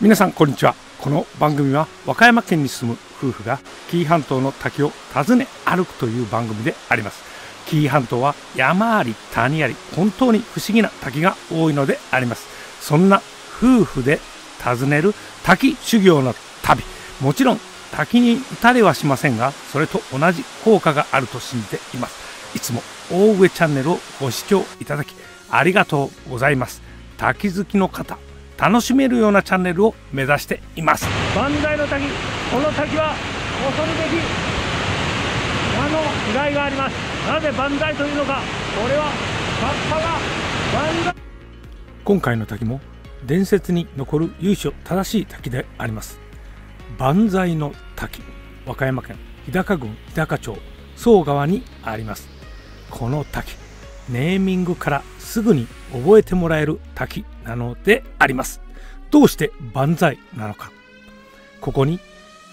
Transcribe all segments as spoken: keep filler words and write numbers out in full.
皆さんこんにちは。この番組は和歌山県に住む夫婦が紀伊半島の滝を訪ね歩くという番組であります。紀伊半島は山あり谷あり、本当に不思議な滝が多いのであります。そんな夫婦で訪ねる滝修行の旅、もちろん滝に打たれはしませんが、それと同じ効果があると信じています。いつも大上チャンネルをご視聴いただきありがとうございます。滝好きの方、楽しめるようなチャンネルを目指しています。万歳の滝、この滝は恐るべき魔の由来があります。なぜ万歳というのか、これはカッパが万歳。今回の滝も伝説に残る由緒正しい滝であります。万歳の滝、和歌山県日高郡日高町総川にあります。この滝、ネーミングからすぐに覚えてもらえる滝なのであります。どうして万歳なのか。ここに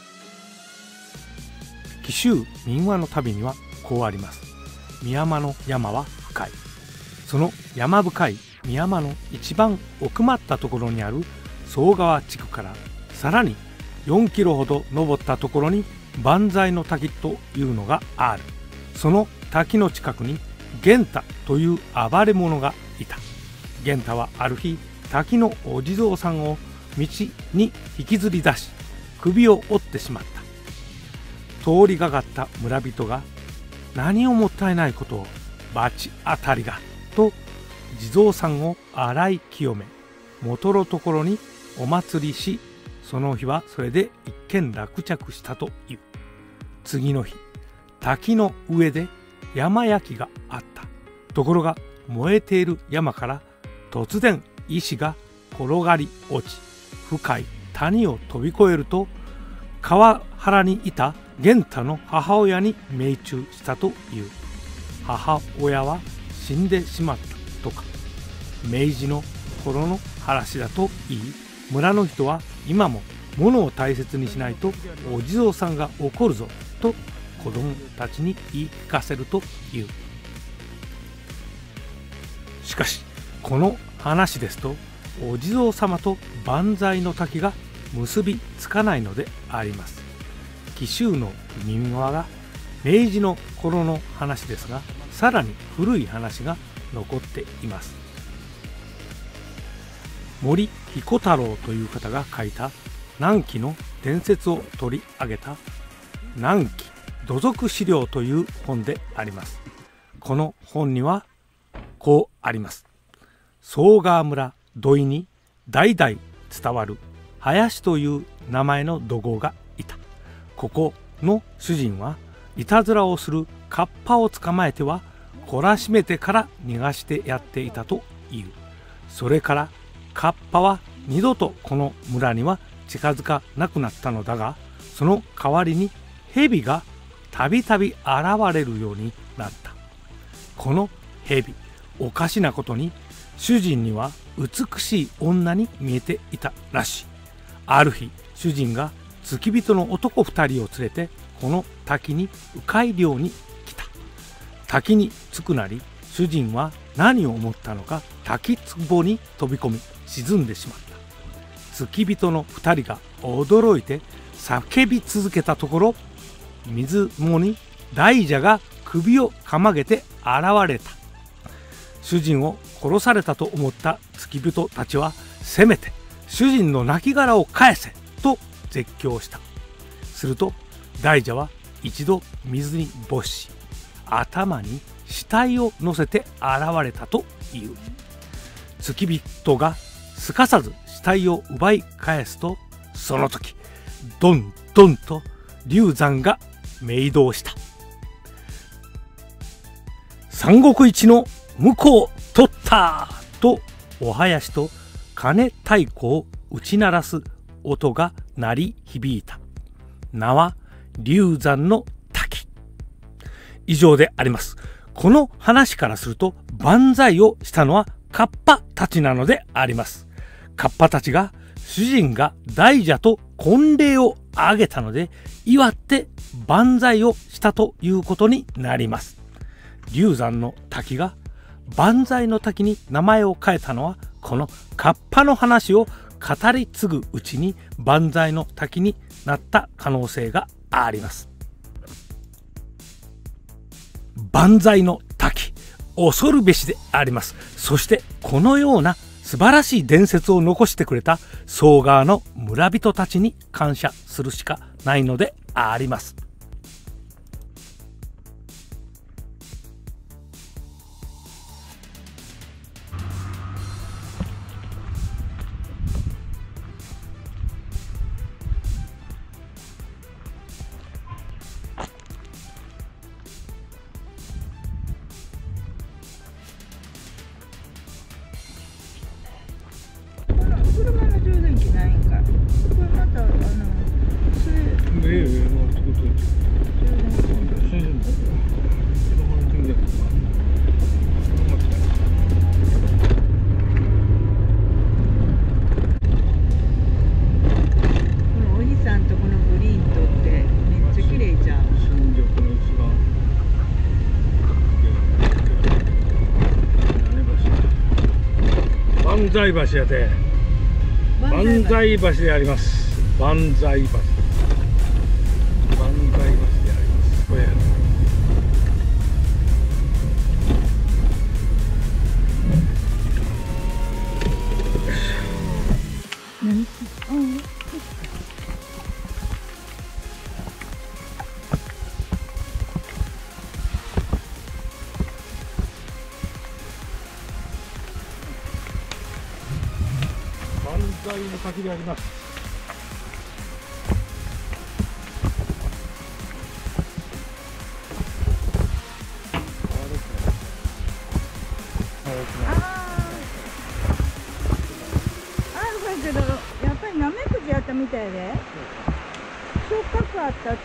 紀州民話の旅にはこうあります。美山の山は深い。その山深い美山の一番奥まったところにある総川地区からさらによんキロほど登ったところに万歳の滝というのがある。その滝の近くに源太という暴れ者がいた。源太はある日、滝のお地蔵さんを道に引きずり出し首を折ってしまった。通りがかった村人が、何をもったいないことを、罰当たりがと地蔵さんを洗い清め、元のところにお祭りし、その日はそれで一件落着したという。次の日、滝の上で山焼きがあった。ところが燃えている山から突然石が転がり落ち、深い谷を飛び越えると、川原にいた源太の母親に命中したという。母親は死んでしまったとか、明治の頃の話だといい、村の人は今も物を大切にしないとお地蔵さんが怒るぞと子供たちに言い聞かせるという。しかしこの話ですと、お地蔵様と万歳の滝が結びつかないのであります。紀州の民話が明治の頃の話ですが、さらに古い話が残っています。森彦太郎という方が書いた南紀の伝説を取り上げた南紀土俗資料という本であります。この本にはこうあります。総川村土井に代々伝わる林という名前の土豪がいた。ここの主人はいたずらをするカッパを捕まえては懲らしめてから逃がしてやっていたという。それからカッパは二度とこの村には近づかなくなったのだが、その代わりに蛇がたびたび現れるようになった。この蛇、おかしなことに主人には美しい女に見えていたらしい。ある日、主人が付き人の男二人を連れてこの滝に鵜飼漁に来た。滝に着くなり、主人は何を思ったのか滝壺に飛び込み沈んでしまった。付き人の二人が驚いて叫び続けたところ、水面に大蛇が首をかまげて現れた。主人を殺されたと思った付き人たちは、せめて主人の亡骸を返せと絶叫した。すると大蛇は一度水に没し、頭に死体を乗せて現れたという。付き人がすかさず死体を奪い返すと、その時ドンドンと流山が鳴動した。三国一の婿を取ったとお囃子と鐘太鼓を打ち鳴らす音が鳴り響いた。名は流山の滝。以上であります。この話からすると万歳をしたのはカッパたちなのであります。カッパたちが主人が大蛇と婚礼を挙げたので祝って万歳をしたということになります。流山の滝が万歳の滝に名前を変えたのは、このカッパの話を語り継ぐうちに万歳の滝になった可能性があります。万歳の滝、恐るべしであります。そしてこのような素晴らしい伝説を残してくれた総川の村人たちに感謝するしかないのであります。 車の充電器ないんか。これまたあのそれええ、もう作っといて。 充電器。このおじさんとこのグリーンとってめっちゃ綺麗じゃん。 新緑の一番。万歳橋やて。万歳橋であります。万歳橋。万歳橋であります。これ。 何？うん。 万歳の滝であります。 けどやっぱりナメクジやったみたいで触覚あったって。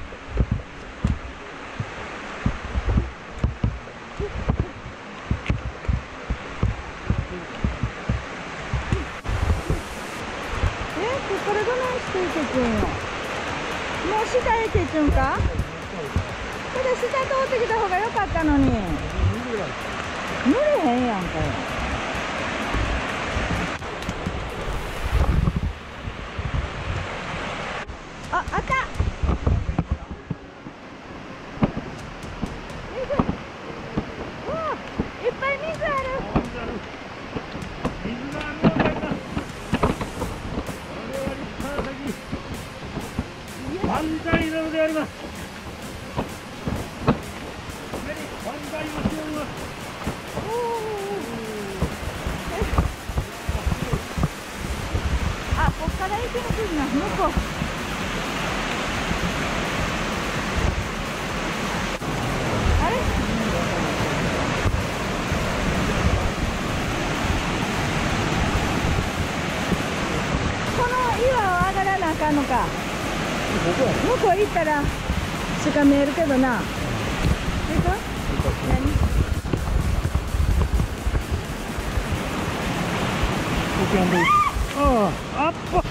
えここからどないしていけちゅんよ。もう下へ行けちゅんか。それ下通ってきた方が良かったのに塗れへんやんかよ。あ、あった。水。おお、いっぱい水ある。 水があるのであります。我々川崎万歳なのであります。万歳をしております。 あ、こっから行けなくな、向こう。あかんのか。向こう行ったらしか見えるけどな。行く？何？ ああ、あっぱ。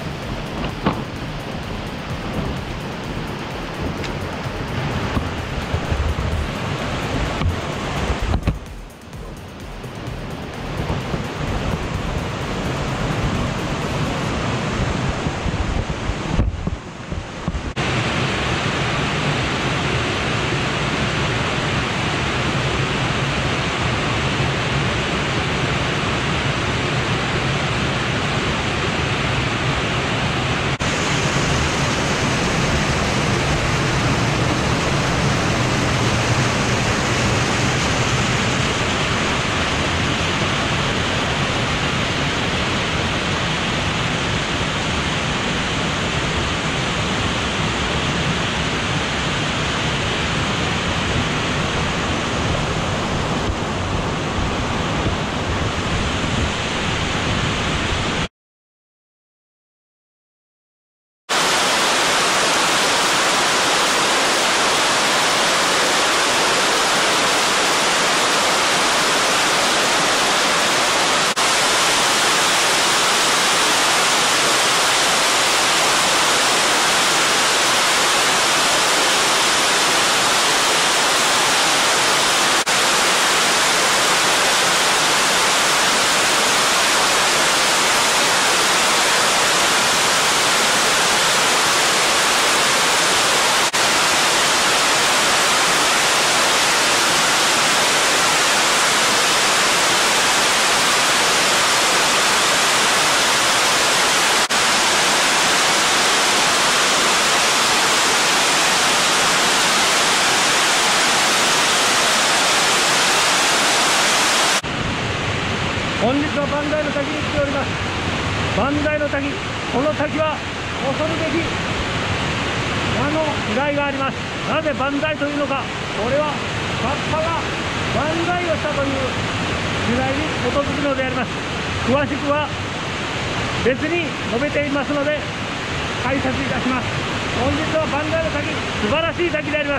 本日は磐梯の滝に来ております。磐梯の滝、この滝は恐るべきあの由来があります。なぜ磐梯というのか、これはカッパが万歳をしたという由来に基づくのであります。詳しくは別に述べていますので解説いたします。本日は磐梯の滝、素晴らしい滝であります。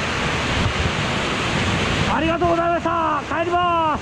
ありがとうございました。帰ります。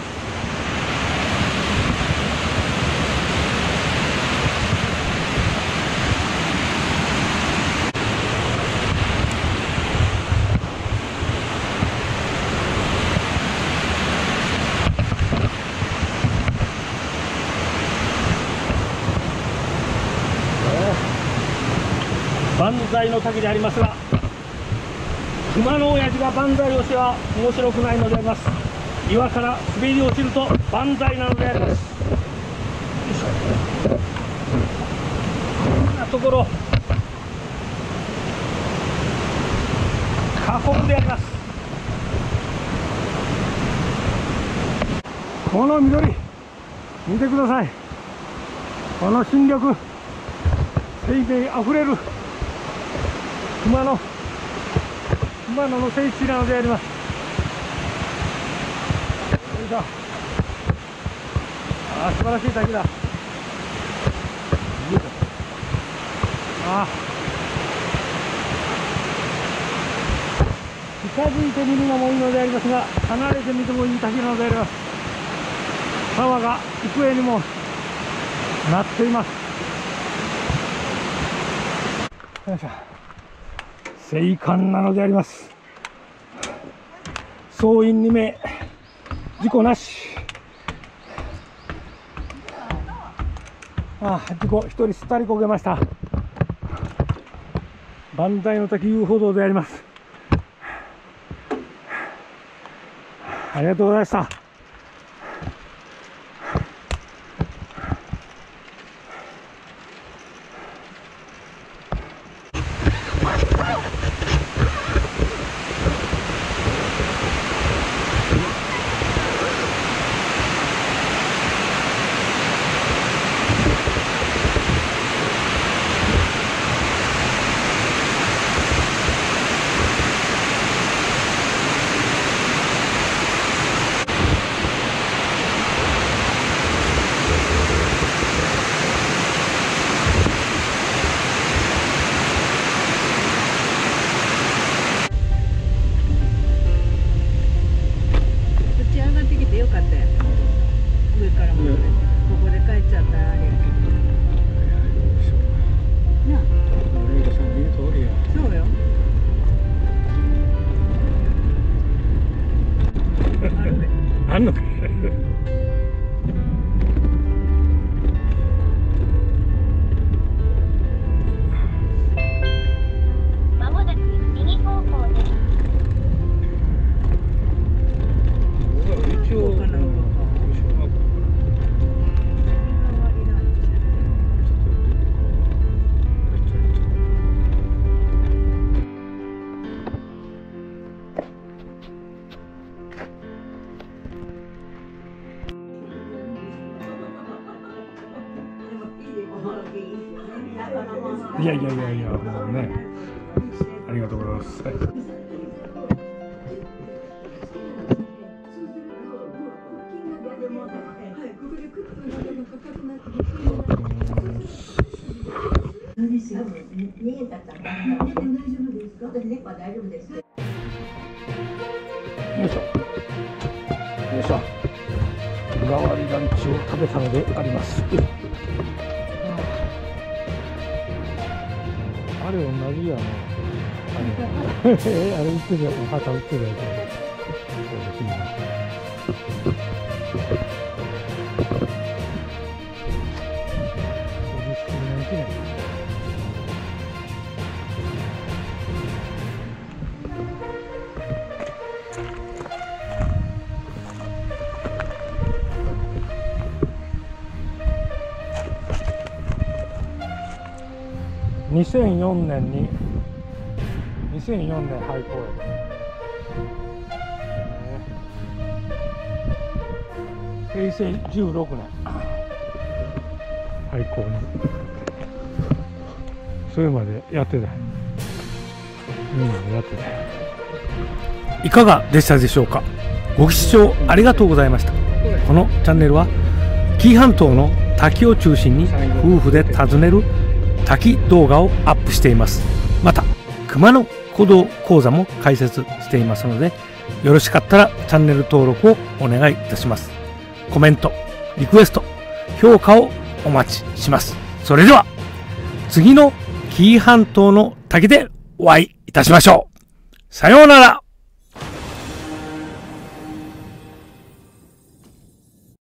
万歳の滝でありますが、熊の親父が万歳をしては面白くないのであります。岩から滑り落ちると万歳なのであります。よいしょ。こんなところ過酷であります。この緑見てください。この新緑、生命あふれる熊野熊野の聖地なのであります。よいしょ。ああ、素晴らしい滝だ。ああ、近づいてみるのもいいのでありますが、離れてみてもいい滝なのであります。川が幾重にもなっています。よいしょ。聖観なのであります。総員に名、事故なし。ああ、事故、一人すったりこけました。磐梯の滝遊歩道であります。ありがとうございました。あんのかまもなく右方向です。 一応いやいやいやいや、もうね、ありがとうございます。はい、 逃げたったら大丈夫ですか？私猫は大丈夫です。 よいしょ。よいしょ。日替わりランチを食べたのであります。あれ同じやな。あれ、あれ売ってるやつ、旗売ってるやつ。にせんよねんににせんよねん廃校やね。 へいせいじゅうろくねん廃校にそれまでやってたみんなでやってた。いかがでしたでしょうか。ご視聴ありがとうございました。このチャンネルは紀伊半島の滝を中心に夫婦で訪ねる滝動画をアップしています。また熊野古道講座も開設していますので、よろしかったらチャンネル登録をお願いいたします。コメント、リクエスト、評価をお待ちします。それでは次の紀伊半島の滝でお会いいたしましょう。さようなら。